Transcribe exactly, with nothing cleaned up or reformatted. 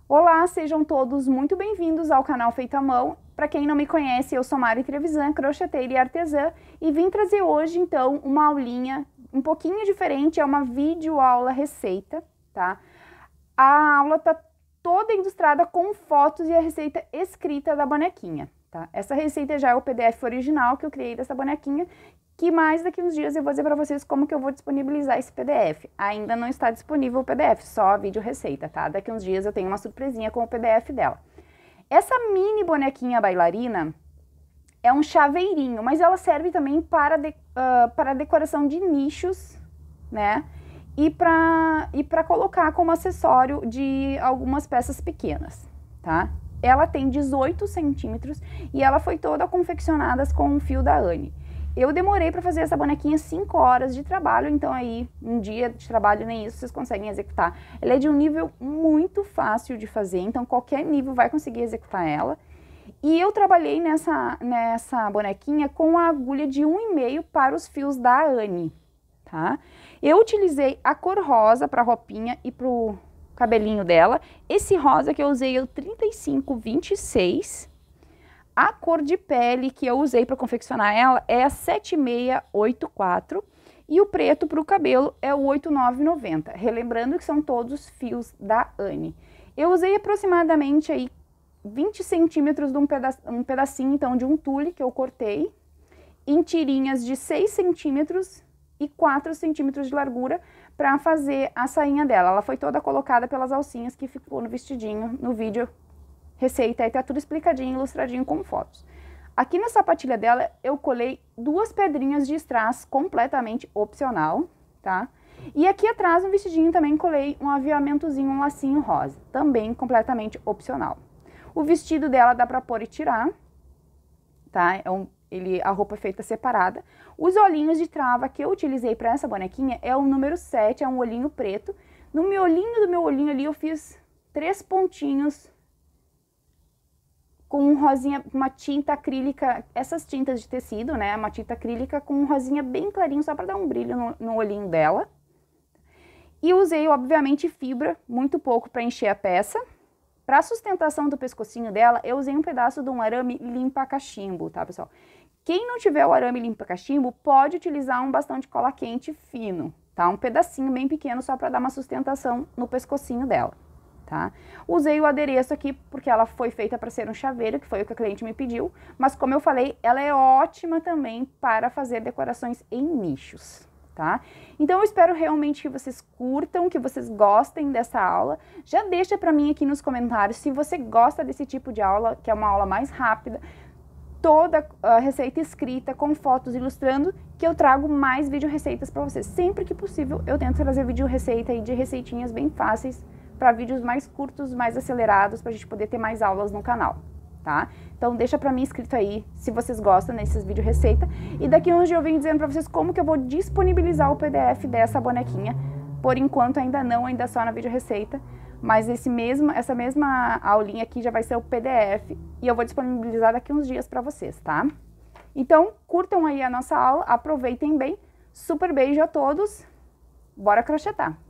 Olá, sejam todos muito bem-vindos ao canal Feito à Mão. Para quem não me conhece, eu sou Mari Trevisan, crocheteira e artesã, e vim trazer hoje, então, uma aulinha um pouquinho diferente, é uma videoaula receita, tá? A aula tá toda ilustrada com fotos e a receita escrita da bonequinha, tá? Essa receita já é o P D F original que eu criei dessa bonequinha, que mais daqui uns dias eu vou dizer para vocês como que eu vou disponibilizar esse P D F. Ainda não está disponível o P D F, só a vídeo receita, tá? Daqui uns dias eu tenho uma surpresinha com o P D F dela. Essa mini bonequinha bailarina é um chaveirinho, mas ela serve também para, de, uh, para decoração de nichos, né? E para e para colocar como acessório de algumas peças pequenas, tá? Ela tem dezoito centímetros e ela foi toda confeccionada com um fio da Anne. Eu demorei para fazer essa bonequinha cinco horas de trabalho, então aí um dia de trabalho nem isso vocês conseguem executar. Ela é de um nível muito fácil de fazer, então qualquer nível vai conseguir executar ela. E eu trabalhei nessa, nessa bonequinha com a agulha de um e meio para os fios da Anne, tá? Eu utilizei a cor rosa para a roupinha e para o cabelinho dela. Esse rosa que eu usei é o trinta e cinco vinte e seis. A cor de pele que eu usei para confeccionar ela é a sete seis oito quatro e o preto para o cabelo é o oito nove noventa. Relembrando que são todos fios da Anne. Eu usei aproximadamente aí vinte centímetros de um, peda um pedacinho então de um tule que eu cortei em tirinhas de seis centímetros e quatro centímetros de largura para fazer a sainha dela. Ela foi toda colocada pelas alcinhas que ficou no vestidinho no vídeo receita, aí tá tudo explicadinho, ilustradinho com fotos. Aqui na sapatilha dela eu colei duas pedrinhas de strass completamente opcional, tá? E aqui atrás no vestidinho também colei um aviamentozinho, um lacinho rosa, também completamente opcional. O vestido dela dá pra pôr e tirar, tá? É um, ele, a roupa é feita separada. Os olhinhos de trava que eu utilizei para essa bonequinha é o número sete, é um olhinho preto. No miolinho do meu olhinho ali eu fiz três pontinhos com um rosinha, uma tinta acrílica, essas tintas de tecido, né? Uma tinta acrílica com um rosinha bem clarinho, só para dar um brilho no, no olhinho dela. E usei, obviamente, fibra, muito pouco para encher a peça. Para a sustentação do pescocinho dela, eu usei um pedaço de um arame limpa-cachimbo, tá, pessoal? Quem não tiver o arame limpa-cachimbo, pode utilizar um bastão de cola quente fino, tá? Um pedacinho bem pequeno, só para dar uma sustentação no pescocinho dela. Tá? Usei o adereço aqui porque ela foi feita para ser um chaveiro, que foi o que a cliente me pediu, mas como eu falei, ela é ótima também para fazer decorações em nichos, tá? Então eu espero realmente que vocês curtam, que vocês gostem dessa aula. Já deixa para mim aqui nos comentários se você gosta desse tipo de aula, que é uma aula mais rápida, toda a receita escrita, com fotos ilustrando, que eu trago mais vídeo receitas para vocês. Sempre que possível eu tento trazer vídeo receita aí de receitinhas bem fáceis, para vídeos mais curtos, mais acelerados, para a gente poder ter mais aulas no canal, tá? Então deixa para mim escrito aí se vocês gostam desses vídeos receita. E daqui uns dias eu venho dizendo para vocês como que eu vou disponibilizar o P D F dessa bonequinha. Por enquanto ainda não, ainda só na vídeo receita, mas esse mesmo, essa mesma aulinha aqui já vai ser o P D F e eu vou disponibilizar daqui uns dias para vocês, tá? Então curtam aí a nossa aula, aproveitem bem, super beijo a todos, bora crochetar!